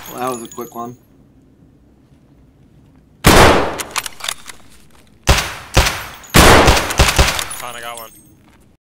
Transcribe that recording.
Well, that was a quick one. Fine, I got one.